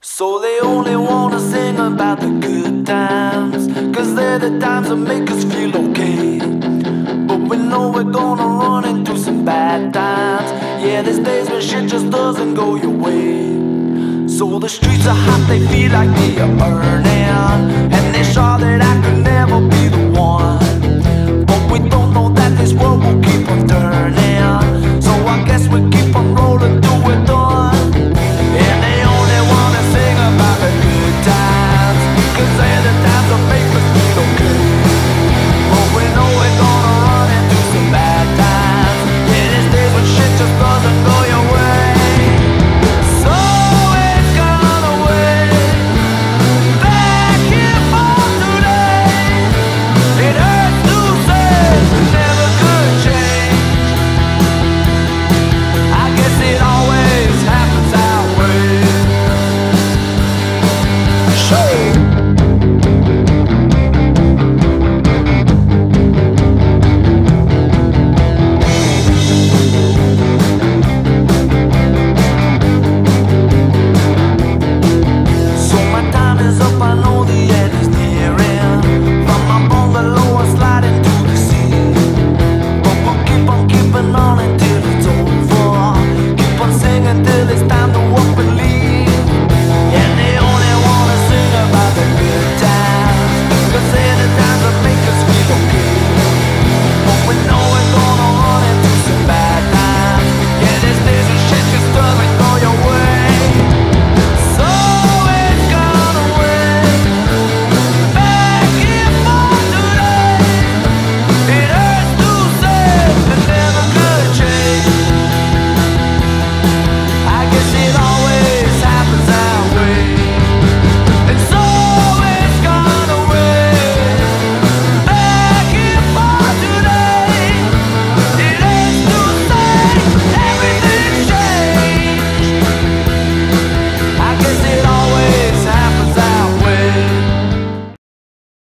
So they only wanna sing about the good times, 'cause they're the times that make us feel okay. But we know we're gonna run into some bad times. Yeah, there's days when shit just doesn't go your way. So the streets are hot, they feel like they are burning, and they're sure that I could never be the one.